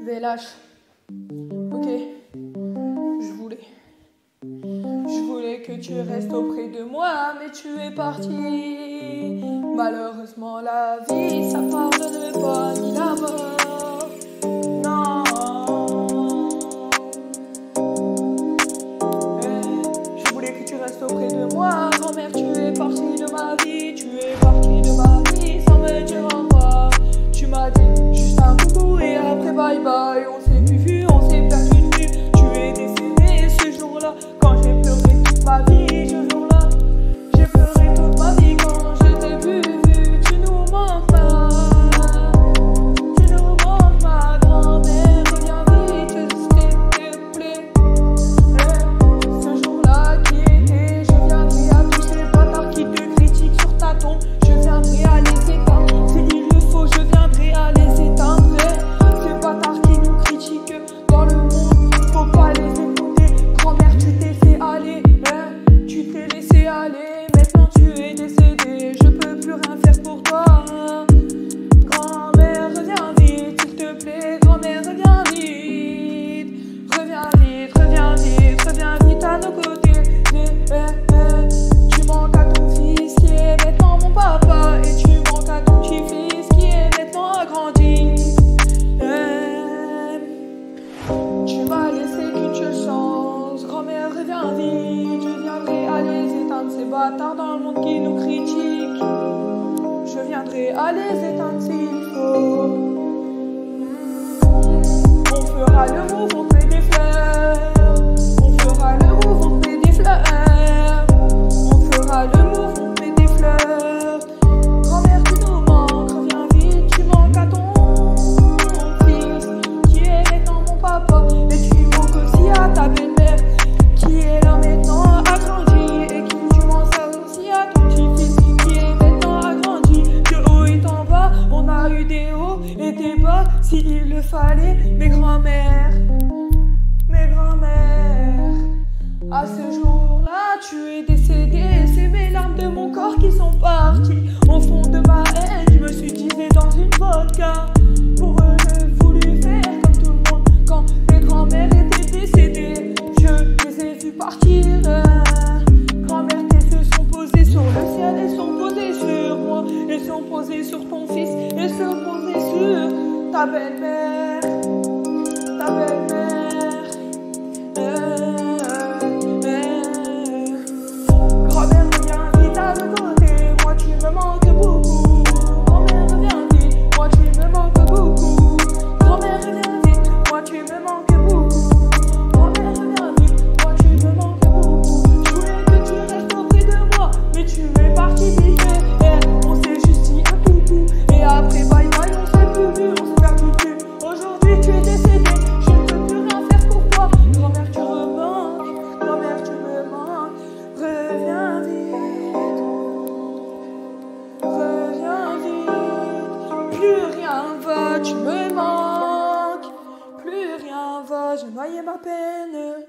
VLH. Ok. Je voulais que tu restes auprès de moi, mais tu es parti. Malheureusement, la vie, ça pardonne pas ni la mort. Non. Je voulais que tu restes auprès de moi. Grand-mère, tu es partie de ma vie. Tu es partie de ma vie sans me dire au revoir. Tu m'as dit juste un coucou et après bye bye. On s'est plus vu, on s'est perdu de vue. Tu es décédé ce jour-là quand j'ai pleuré toute ma vie. Ce jour-là, j'ai pleuré toute ma vie quand je t'ai vu. Tu nous manques pas. Tu nous manques, ma grand-mère. Reviens vite, s'il te plaît. Ce jour-là qui était, je viendrai à tous ces bâtards qui te critiquent sur ta tombe. Je viendrai à les éteindre. S'il le faut, je viendrai à les éteindre. Ces bâtards qui nous critiquent dans le monde, faut pas les écouter. Grand-mère, tu t'es fait aller, tu t'es laissé aller. Maintenant tu es décédé, je peux plus rien faire pour toi. Grand-mère, reviens vite, s'il te plaît. Grand-mère, reviens vite. Reviens vite, reviens vite, reviens vite à nos côtés. Tu manques à ton fils qui est maintenant mon papa. Et tu manques à ton petit-fils qui est maintenant agrandi. Tu m'as laissé qu'une seule chance. Grand-mère, reviens vite. Je viendrai à les éteindre, ces bâtards dans le monde qui nous critiquent. Je viendrai à les éteindre s'il faut. On fera le move, on fait des fleurs. On fera le move, on fait des fleurs. On fera le move, on fait des fleurs. Grand-mère, tu nous manques, reviens vite. Tu manques à ton fils qui est maintenant mon papa. Et tu manques aussi à ta belle-mère qui est là maintenant agrandie. Et qui tu manques aussi à ton petit-fils qui est maintenant agrandi. De haut et en bas, on a eu des hauts et des bas s'il le fallait. Mes grand-mères, à ce jour-là, tu es décédé. C'est mes larmes de mon corps qui sont parties au fond de ma haine. Je me suis disé dans une vodka. Pour eux, j'ai voulu faire comme tout le monde. Quand mes grand-mères étaient décédées, je les ai vues partir. Grand-mère, tes yeux sont posés sur le ciel et sont posés sur moi. Elles sont posées sur ton fils et sont posées sur ta belle-mère. Ta belle-mère. Grand-mère, reviens vite à nos côtés. Moi, tu me manques beaucoup. Grand-mère, reviens vite. Moi, tu me manques beaucoup. Grand-mère, reviens vite. Moi, tu me manques beaucoup. Grand-mère, reviens vite. Moi, tu me manques beaucoup. Je voulais que tu restes auprès de moi, mais tu es parti vite. On s'est juste dit un coucou. Et après, bye bye, on s'est plus vu, on s'est perdu de vue. Aujourd'hui, tu es décédé. Je ne peux plus rien faire pour toi. Grand-mère, tu me manques. Grand-mère, tu me manques. Reviens vite. Reviens vite. Plus rien va, tu me manques. Plus rien va, j'ai noyé ma peine.